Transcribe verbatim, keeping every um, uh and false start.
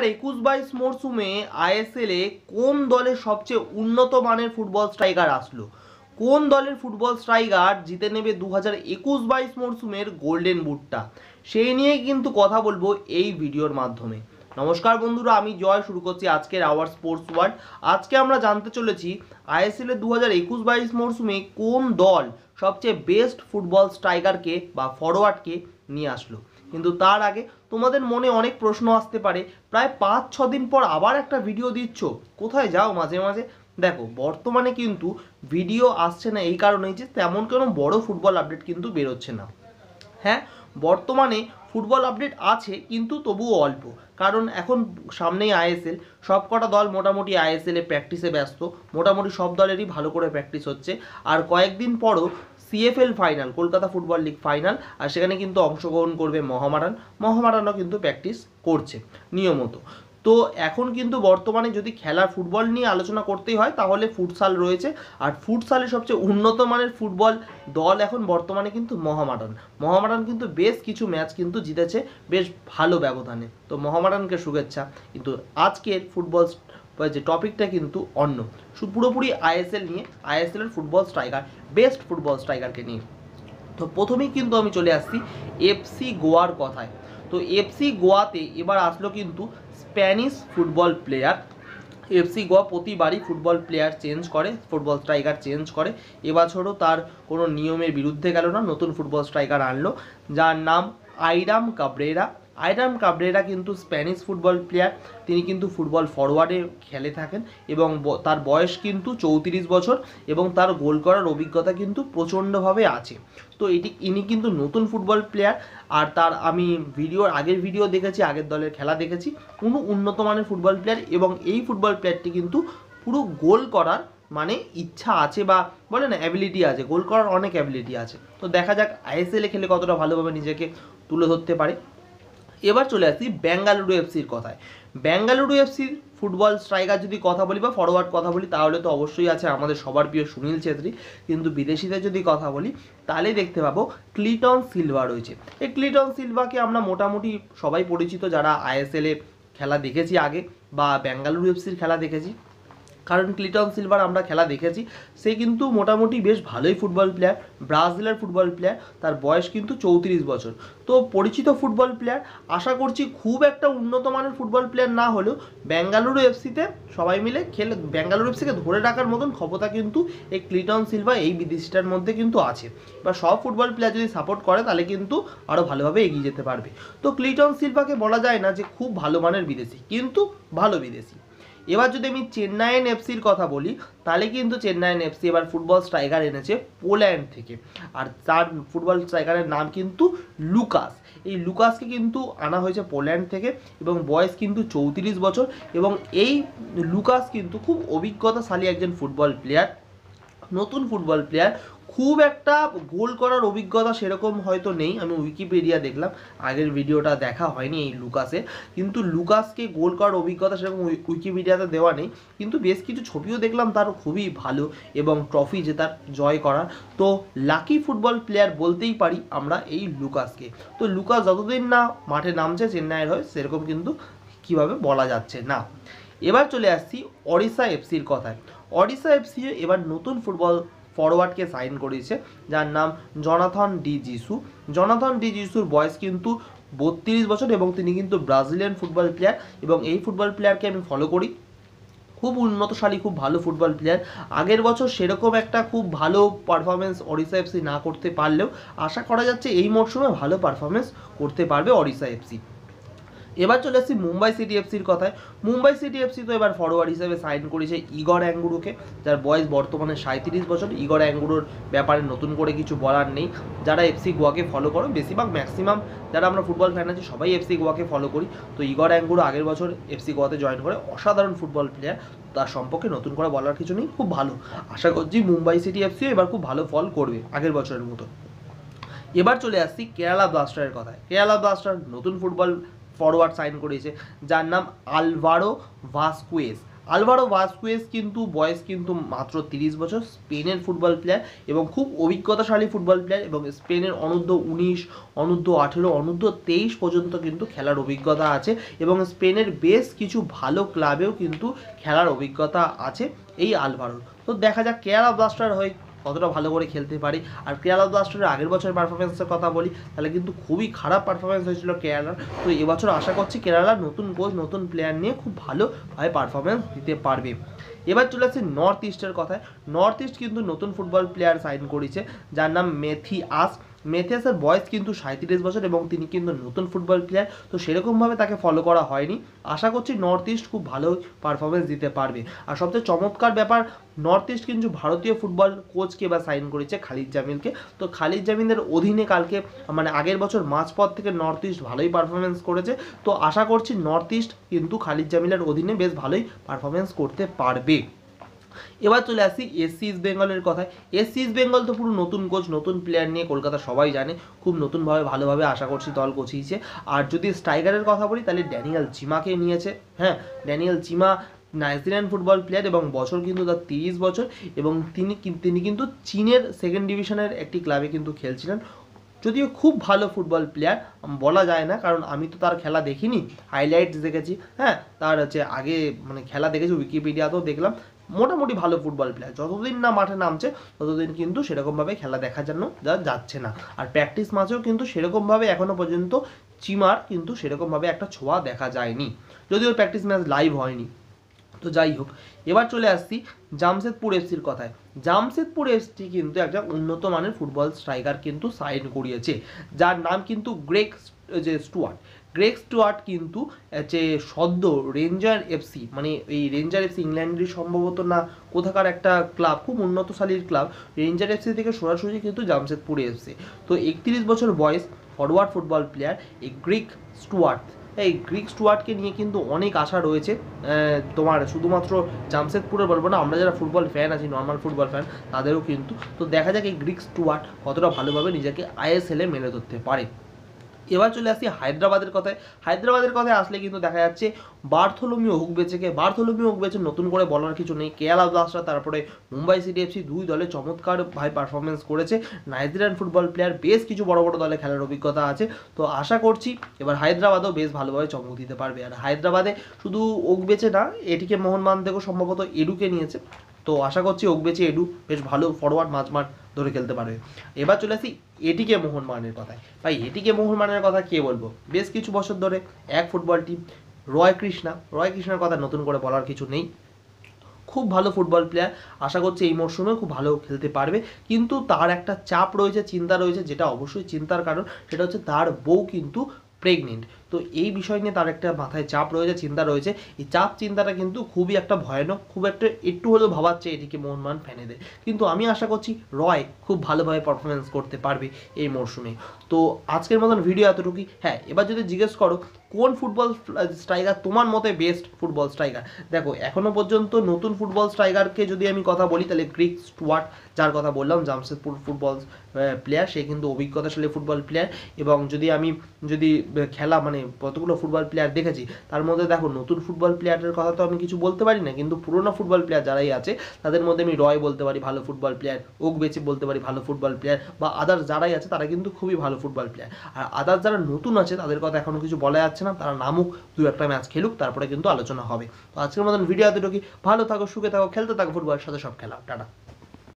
হাজার একুশ বাইশ মরশুমে আইএসএলে কোন দলের সবচেয়ে উন্নত মানের ফুটবল স্ট্রাইকার আসলো? কোন দলের ফুটবল স্ট্রাইকার জিতে নেবে দু হাজার একুশ বাইশ মরশুমের গোল্ডেন বুটটা? সেই নিয়ে কিন্তু কথা বলবো এই ভিডিওর মাধ্যমে। নমস্কার বন্ধুরা, আমি জয়। শুরু করছি আজকের আওয়ার স্পোর্টস ওয়ার্ল্ড। আজকে আমরা জানতে চলেছি আইএসএলের দু হাজার একুশ বাইশ মরশুমে কোন দল সবচেয়ে বেস্ট ফুটবল স্ট্রাইকারকে বা ফরওয়ার্ডকে নিয়ে আসলো। কিন্তু তার আগে তোমাদের মনে অনেক প্রশ্ন আসতে পারে, প্রায় পাঁচ ছ দিন পর আবার একটা ভিডিও দিচ্ছ, কোথায় যাও মাঝে মাঝে? দেখো, বর্তমানে কিন্তু ভিডিও আসছে না এই কারণেই যে তেমন কোনো বড় ফুটবল আপডেট কিন্তু বেরোচ্ছে না। হ্যাঁ, বর্তমানে ফুটবল আপডেট আছে কিন্তু তবুও অল্প, কারণ এখন সামনেই আইএসএল। সব কটা দল মোটামুটি আইএসএলে প্র্যাকটিসে ব্যস্ত, মোটামুটি সব দলেরই ভালো করে প্র্যাকটিস হচ্ছে। আর কয়েকদিন পরও CFL final, Kolkata football league final, আর সেখানে কিন্তু অংশগ্রহণ করবে মহামারান। মহামারানও কিন্তু প্র্যাকটিস করছে নিয়মিত। তো এখন কিন্তু বর্তমানে যদি খেলার ফুটবল নিয়ে আলোচনা করতেই হয় তাহলে ফুটসাল রয়েছে, আর ফুটসালের সবচেয়ে উন্নত মানের ফুটবল দল এখন বর্তমানে কিন্তু মহামারান। মহামারান কিন্তু বেশ কিছু ম্যাচ কিন্তু জিতেছে বেশ ভালো ব্যবধানে, তো মহামারানকে শুভেচ্ছা। কিন্তু আজকের ফুটবল যে টপিকটা কিন্তু অন্য, পুরোপুরি আইএসএল নিয়ে, আইএসএল এর ফুটবল স্ট্রাইকার, বেস্ট ফুটবল স্ট্রাইকারকে নিয়ে। তো প্রথমেই কিন্তু আমি চলে আসছি এফসি গোয়ার কথায়। তো এফসি গোয়াতে এবার আসলো কিন্তু Spanish football player. FC Goa প্রতিবারই ফুটবল প্লেয়ার চেঞ্জ করে, ফুটবল স্ট্রাইকার চেঞ্জ করে। এবছরও তার কোনো নিয়মের বিরুদ্ধে গেল না, নতুন ফুটবল স্ট্রাইকার আনলো যার নাম আইরাম কাব্রেরা। আইরাম কাব্রেরা কিন্তু স্প্যানিশ ফুটবল প্লেয়ার, তিনি কিন্তু ফুটবল ফরওয়ার্ডে খেলে থাকেন এবং তার বয়স কিন্তু চৌত্রিশ বছর এবং তার গোল করার অভিজ্ঞতা কিন্তু প্রচণ্ডভাবে আছে। তো এটি ইনি কিন্তু নতুন ফুটবল প্লেয়ার, আর তার আমি ভিডিওর আগের ভিডিও দেখেছি, আগের দলের খেলা দেখেছি, কোনো উন্নত মানের ফুটবল প্লেয়ার। এবং এই ফুটবল প্লেয়ারটি কিন্তু পুরো গোল করার মানে ইচ্ছা আছে, বা বলে না অ্যাবিলিটি আছে, গোল করার অনেক অ্যাবিলিটি আছে। তো দেখা যাক আইএসএলে খেলে কতটা ভালোভাবে নিজেকে তুলে ধরতে পারে। এবার চলে আসি বেঙ্গালুরু এফসির কথায়। বেঙ্গালুরু এফসির ফুটবল স্ট্রাইকার যদি কথা বলি বা ফরওয়ার্ড কথা বলি তাহলে তো অবশ্যই আছে আমাদের সবার প্রিয় সুনীল ছেত্রী, কিন্তু বিদেশিদের যদি কথা বলি তাহলে দেখতে পাবো ক্লিটন সিলভা রয়েছে। এই ক্লিটন সিলভাকে আমরা মোটামুটি সবাই পরিচিত যারা আইএসএলে খেলা দেখেছি আগে বা বেঙ্গালুরু এফসির খেলা দেখেছি, কারণ ক্লিটন সিলভার আমরা খেলা দেখেছি, সে কিন্তু মোটামুটি বেশ ভালোই ফুটবল প্লেয়ার, ব্রাজিলের ফুটবল প্লেয়ার, তার বয়স কিন্তু চৌত্রিশ বছর। তো পরিচিত ফুটবল প্লেয়ার, আশা করছি খুব একটা উন্নত মানের ফুটবল প্লেয়ার না হলেও বেঙ্গালুরু এফসিতে সবাই মিলে খেলে বেঙ্গালুরু এফসিকে ধরে রাখার মতন ক্ষমতা কিন্তু এই ক্লিটন সিলভা এই বিদেশিটার মধ্যে কিন্তু আছে। বা সব ফুটবল প্লেয়ার যদি সাপোর্ট করে তাহলে কিন্তু আরও ভালোভাবে এগিয়ে যেতে পারবে। তো ক্লিটন সিলভাকে বলা যায় না যে খুব ভালো মানের বিদেশি, কিন্তু ভালো বিদেশি। এবার যদি আমি চেন্নাইন এফসির কথা বলি তাহলে কিন্তু চেন্নাইন এফসি এবার ফুটবল স্ট্রাইকার এনেছে পোল্যান্ড থেকে, আর তার ফুটবল স্ট্রাইকারের নাম কিন্তু লুকাস। এই লুকাসকে কিন্তু আনা হয়েছে পোল্যান্ড থেকে এবং বয়স কিন্তু চৌত্রিশ বছর, এবং এই লুকাস কিন্তু খুব অভিজ্ঞতাশালী একজন ফুটবল প্লেয়ার, নতুন ফুটবল প্লেয়ার। খুব একটা গোল করার অভিজ্ঞতা সেরকম হয়তো নেই, আমি উইকিপিডিয়া দেখলাম, আগের ভিডিওটা দেখা হয়নি এই লুকাসের, কিন্তু লুকাসকে গোল করার অভিজ্ঞতা সেরকম উইকিপিডিয়াতে দেওয়া নেই, কিন্তু বেশ কিছু ছবিও দেখলাম তার খুবই ভালো এবং ট্রফি জেতার জয় করার। তো লাকি ফুটবল প্লেয়ার বলতেই পারি আমরা এই লুকাসকে। তো লুকাস যতদিন না মাঠে নামছে চেন্নাইয়ের হয়ে সেরকম কিন্তু কীভাবে বলা যাচ্ছে না। এবার চলে আসছি ওড়িশা এফসির কথায়। ওড়িশা এফসি এবার নতুন ফুটবল ফরওয়ার্ডকে সাইন করেছে যার নাম Jonathan de Jesus. Jonathan de জিসুর বয়স কিন্তু বত্রিশ বছর এবং তিনি কিন্তু ব্রাজিলিয়ান ফুটবল প্লেয়ার, এবং এই ফুটবল প্লেয়ারকে আমি ফলো করি, খুব উন্নতশালী, খুব ভালো ফুটবল প্লেয়ার। আগের বছর সেরকম একটা খুব ভালো পারফরমেন্স ওড়িশা এফসি না করতে পারলেও আশা করা যাচ্ছে এই মরশুমে ভালো পারফরমেন্স করতে পারবে ওড়িশা এফসি। এবার চলে আসছি মুম্বাই সিটি এফসির কথায়। মুম্বাই সিটি এফসি তো এবার ফরওয়ার্ড হিসেবে সাইন করেছে ইগর অ্যাঙ্গুরোকে, যার বয়স বর্তমানে সাঁত্রিশ বছর। ইগর অ্যাঙ্গুরোর ব্যাপারে নতুন করে কিছু বলার নেই, যারা এফসি গোয়াকে ফলো করো, বেশিরভাগ ম্যাক্সিমাম যারা আমরা ফুটবল ফ্যান আছি সবাই এফসি গোয়াকে ফলো করি। তো ইগর অ্যাঙ্গুরো আগের বছর এফসি গোয়াতে জয়েন করে, অসাধারণ ফুটবল প্লেয়ার, তার সম্পর্কে নতুন করে বলার কিছু নেই, খুব ভালো। আশা করছি মুম্বাই সিটি এফসিও এবার খুব ভালো ফল করবে আগের বছরের মতো। এবার চলে আসছি কেরালা ব্লাস্টারের কথায়। কেরালা ব্লাস্টার নতুন ফুটবল ফরওয়ার্ড সাইন করেছে যার নাম আলভারো ভাস্কুয়েজ। আলভারো ভাসকুয়েজ কিন্তু বয়স কিন্তু মাত্র তিরিশ বছর, স্পেনের ফুটবল প্লেয়ার এবং খুব অভিজ্ঞতাশালী ফুটবল প্লেয়ার, এবং স্পেনের অনূর্ধ্ব উনিশ, অনূর্ধ্ব আঠেরো, অনূর্ধ্ব তেইশ পর্যন্ত কিন্তু খেলার অভিজ্ঞতা আছে, এবং স্পেনের বেশ কিছু ভালো ক্লাবেও কিন্তু খেলার অভিজ্ঞতা আছে এই আলভারোর। তো দেখা যাক কেরালা ব্লাস্টার হয়ে কতটা ভালো করে খেলতে পারি। আর কেরালা ব্লাস্টারের আগের বছরের পারফরমেন্সের কথা বলি, তাহলে কিন্তু খুবই খারাপ পারফরমেন্স হয়েছিল কেরালার। তো এবছর আশা করছি কেরালার নতুন কোচ, নতুন প্লেয়ার নিয়ে খুব ভালোভাবে পারফরমেন্স দিতে পারবে। এবার চলে আসছে নর্থ ইস্টের কথায়। নর্থ ইস্ট কিন্তু নতুন ফুটবল প্লেয়ার সাইন করেছে, যার নাম মেথিয়াস। মেথিয়াসের বয়স কিন্তু সাঁত্রিশ বছর এবং তিনি কিন্তু নতুন ফুটবল প্লেয়ার, তো সেরকমভাবে তাকে ফলো করা হয়নি। আশা করছি নর্থ ইস্ট খুব ভালো পারফরমেন্স দিতে পারবে। আর সবচেয়ে চমৎকার ব্যাপার, নর্থ ইস্ট কিন্তু ভারতীয় ফুটবল কোচকে এবার সাইন করেছে, খালিদ জামিলকে। তো খালিদ জামিলের অধীনে কালকে মানে আগের বছর মাঝপথ থেকে নর্থ ইস্ট ভালোই পারফরমেন্স করেছে। তো আশা করছি নর্থ ইস্ট কিন্তু খালিদ জামিলের অধীনে বেশ ভালোই পারফরমেন্স করতে পারবে। এবার চলে আসি এসসি ইস্ট বেঙ্গলের কথায়। এসসি ইস্ট বেঙ্গল তো পুরো নতুন কোচ, নতুন প্লেয়ার নিয়ে কলকাতা সবাই জানে, খুব নতুনভাবে ভালোভাবে আশা করছি দল কোচিয়েছে। আর যদি স্ট্রাইকারের কথা বলি তাহলে ড্যানিয়েল চিমাকে নিয়েছে। হ্যাঁ, Daniel Chima Nigerian football player এবং বছর কিন্তু তার তিরিশ বছর, এবং তিনি তিনি কিন্তু চীনের সেকেন্ড ডিভিশনের একটি ক্লাবে কিন্তু খেলছিলেন। যদিও খুব ভালো ফুটবল প্লেয়ার বলা যায় না, কারণ আমি তো তার খেলা দেখিনি, হাইলাইটস দেখেছি। হ্যাঁ, তার হচ্ছে আগে মানে খেলা দেখেছি, উইকিপিডিয়াতেও দেখলাম। মোটামুটি ভালো ফুটবল প্লেয়ার, যতদিন না মাঠে নামছে ততদিন কিন্তু সেরকমভাবে খেলা দেখার জন্য যা যাচ্ছে না। আর প্র্যাকটিস ম্যাচেও কিন্তু সেরকমভাবে এখনও পর্যন্ত চিমার কিন্তু সেরকমভাবে একটা ছোঁয়া দেখা যায়নি, যদিও প্র্যাকটিস ম্যাচ লাইভ হয়নি। তো যাই হোক, এবার চলে আসছি জামশেদপুর এফসির কথায়। জামশেদপুর এফসি কিন্তু একটা উন্নত মানের ফুটবল স্ট্রাইকার কিন্তু সাইন করিয়েছে, যার নাম কিন্তু গ্রেগ যে স্টুয়ার্ট। গ্রেগ স্টুয়ার্ট কিন্তু যে সদ্য রেঞ্জার এফসি, মানে এই রেঞ্জার এফসি ইংল্যান্ডের সম্ভবত না কোথাকার একটা ক্লাব, খুব উন্নতশালীর ক্লাব, রেঞ্জার এফসি থেকে সরাসরি কিন্তু জামশেদপুর এফসি। তো একত্রিশ বছর বয়স, ফরওয়ার্ড ফুটবল প্লেয়ার এই গ্রেগ স্টুয়ার্ট। এই গ্রিক স্টুয়ার্টকে নিয়ে কিন্তু অনেক আশা রয়েছে তোমার, শুধুমাত্র জামশেদপুরের বলবো না, আমরা যারা ফুটবল ফ্যান আছি, নর্মাল ফুটবল ফ্যান, তাদেরও কিন্তু। তো দেখা যাক এই গ্রিক স্টুয়ার্ট কতটা ভালোভাবে নিজেকে আইএসএলে মেলে ধরতে পারে। এবার চলে আসি হায়দ্রাবাদের কথায়। হায়দ্রাবাদের কথায় আসলে কিন্তু দেখা যাচ্ছে বার্থোলোমিও হুকবেচেকে, বার্থোলোমিও হুকবেচে নতুন করে বলার কিছু নেই। কেরালা ব্লাস্টার, তারপরে মুম্বাই সিটি এফসি, দুই দলে চমৎকার ভাই পারফরমেন্স করেছে। নাইজেরিয়ান ফুটবল প্লেয়ার, বেশ কিছু বড় বড় দলে খেলার অভিজ্ঞতা আছে। তো আশা করছি এবার হায়দ্রাবাদও বেশ ভালোভাবে চমক দিতে পারবে। আর হায়দ্রাবাদে শুধু ওকবেচে না, এটিকে মোহনবাগান থেকেও সম্ভবত এডুকে নিয়েছে। তো আশা করছি ওকবেচে এডু বেশ ভালো ফরওয়ার্ড মাঝমাঠ ধরে খেলতে পারবে। এবার চলে আসি এটিকে মোহনবাগানের কথায়। ভাই এটিকে মোহনবাগানের কথা কে বলবো, বেশ কিছু বছর ধরে এক football team. Roy Krishna, Roy কৃষ্ণার কথা নতুন করে বলার কিছু নেই, খুব ভালো ফুটবল প্লেয়ার। আশা করছি এই মরশুমে খুব ভালো খেলতে পারবে, কিন্তু তার একটা চাপ রয়েছে, চিন্তা রয়েছে, যেটা অবশ্যই চিন্তার কারণ, সেটা হচ্ছে তার বউ কিন্তু প্রেগনেন্ট। তো এই বিষয় নিয়ে তার একটা মাথায় চাপ রয়েছে, চিন্তা রয়েছে। এই চাপ চিন্তাটা কিন্তু খুবই একটা ভয়ানক, খুব একটা একটু হলেও ভাবাচ্ছে এটিকে মোহনবাগান ফ্যানেদের। কিন্তু আমি আশা করছি রয় খুব ভালোভাবে পারফরমেন্স করতে পারবে এই মরশুমে। তো আজকের মতন ভিডিও এতটুকুই। হ্যাঁ, এবার যদি জিজ্ঞেস করো কোন ফুটবল স্ট্রাইকার তোমার মতে বেস্ট ফুটবল স্ট্রাইকার, দেখো এখনও পর্যন্ত নতুন ফুটবল স্ট্রাইকারকে যদি আমি কথা বলি তাহলে গ্রিক স্টুয়ার্ট, যার কথা বললাম, জামশেদপুর ফুটবল প্লেয়ার, সে কিন্তু অভিজ্ঞতাশালী ফুটবল প্লেয়ার। এবং যদি আমি যদি খেলা মানে কতগুলো ফুটবল প্লেয়ার দেখেছি, তার মধ্যে দেখো নতুন ফুটবল প্লেয়ারের কথা তো আমি কিছু বলতে পারি না, কিন্তু পুরোনো ফুটবল প্লেয়ার যারাই আছে তাদের মধ্যে আমি রয় বলতে পারি ভালো ফুটবল প্লেয়ার, ওকবেচে বলতে পারি ভালো ফুটবল প্লেয়ার, বা আদার্স যারাই আছে তারা কিন্তু খুবই ভালো ফুটবল প্লেয়ার। আর আদার্স যারা নতুন আছে তাদের কথা এখনও কিছু বলা যাচ্ছে না, তারা নামুক, দু একটা ম্যাচ খেলুক, তারপরে কিন্তু আলোচনা হবে। তো আজকের মতন ভিডিও এতটুকুই। ভালো থাকো, সুখে থাকো, খেলতে থাকো ফুটবলের সাথে সব খেলা। টাটা।